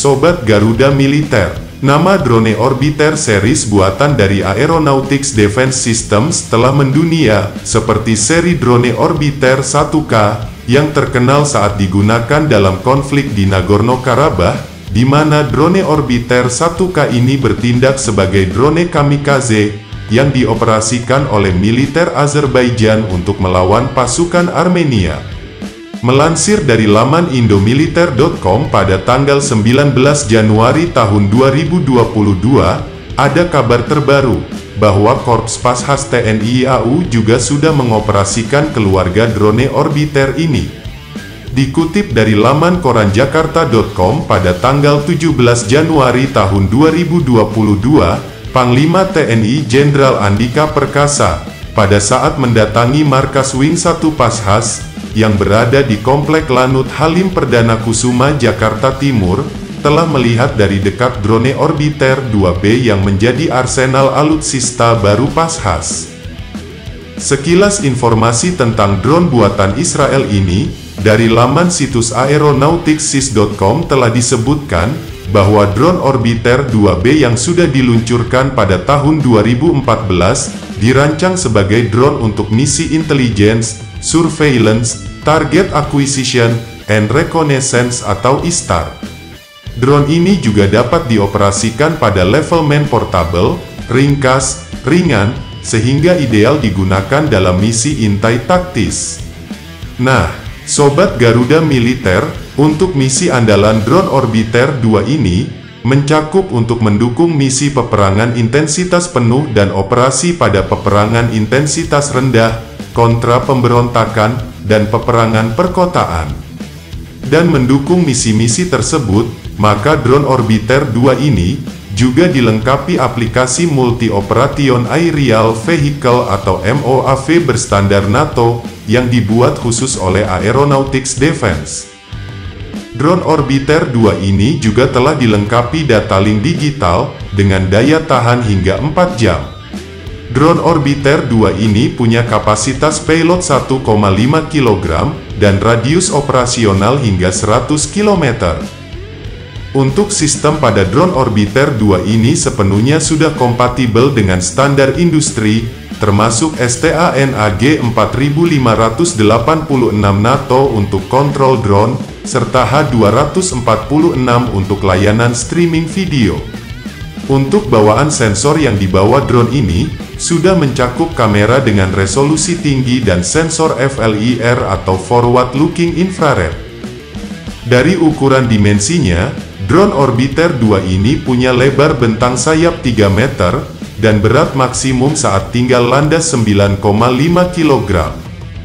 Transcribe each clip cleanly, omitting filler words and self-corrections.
Sobat Garuda Militer. Nama drone orbiter series buatan dari Aeronautics Defense Systems telah mendunia, seperti seri drone orbiter 1K, yang terkenal saat digunakan dalam konflik di Nagorno-Karabakh, di mana drone orbiter 1K ini bertindak sebagai drone kamikaze, yang dioperasikan oleh militer Azerbaijan untuk melawan pasukan Armenia. Melansir dari laman indomiliter.com pada tanggal 19 Januari tahun 2022, ada kabar terbaru, bahwa Korps Pashas TNI AU juga sudah mengoperasikan keluarga drone orbiter ini. Dikutip dari laman koranjakarta.com pada tanggal 17 Januari tahun 2022, Panglima TNI Jenderal Andika Perkasa, pada saat mendatangi markas Wing 1 Pashas, yang berada di Komplek Lanut Halim Perdana Kusuma, Jakarta Timur, telah melihat dari dekat drone orbiter 2B yang menjadi arsenal alutsista baru Pashas. Sekilas informasi tentang drone buatan Israel ini, dari laman situs aeronauticsys.com telah disebutkan, bahwa drone orbiter 2B yang sudah diluncurkan pada tahun 2014, dirancang sebagai drone untuk misi intelligence, surveillance, target acquisition, and reconnaissance atau ISTAR. Drone ini juga dapat dioperasikan pada level man portable, ringkas, ringan, sehingga ideal digunakan dalam misi intai taktis. Nah, Sobat Garuda Militer, untuk misi andalan drone orbiter 2 ini, mencakup untuk mendukung misi peperangan intensitas penuh dan operasi pada peperangan intensitas rendah, kontra pemberontakan, dan peperangan perkotaan. Dan mendukung misi-misi tersebut, maka drone orbiter 2 ini, juga dilengkapi aplikasi Multi Operation Aerial Vehicle atau MOAV berstandar NATO, yang dibuat khusus oleh Aeronautics Defense. Drone orbiter 2 ini juga telah dilengkapi data link digital, dengan daya tahan hingga 4 jam. Drone orbiter 2 ini punya kapasitas payload 1,5 kg, dan radius operasional hingga 100 km. Untuk sistem pada drone orbiter 2 ini sepenuhnya sudah kompatibel dengan standar industri, termasuk STANAG 4586 NATO untuk kontrol drone, serta H246 untuk layanan streaming video. Untuk bawaan sensor yang dibawa drone ini, sudah mencakup kamera dengan resolusi tinggi dan sensor FLIR atau Forward Looking Infrared. Dari ukuran dimensinya, drone orbiter 2 ini punya lebar bentang sayap 3 meter, dan berat maksimum saat tinggal landas 9,5 kg.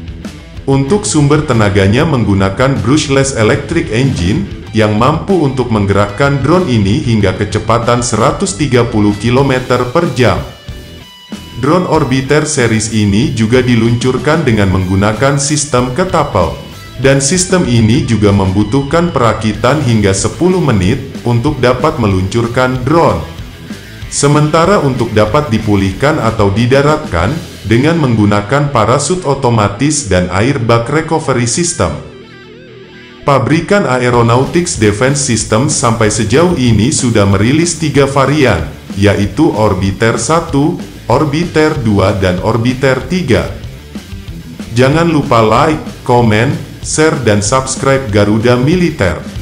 Untuk sumber tenaganya menggunakan brushless electric engine, yang mampu untuk menggerakkan drone ini hingga kecepatan 130 km per jam. Drone orbiter series ini juga diluncurkan dengan menggunakan sistem ketapel, dan sistem ini juga membutuhkan perakitan hingga 10 menit untuk dapat meluncurkan drone. Sementara untuk dapat dipulihkan atau didaratkan, dengan menggunakan parasut otomatis dan airbag recovery system. Pabrikan Aeronautics Defense Systems sampai sejauh ini sudah merilis 3 varian, yaitu Orbiter 1, Orbiter 2 dan Orbiter 3. Jangan lupa like, komen, share dan subscribe Garuda Militer.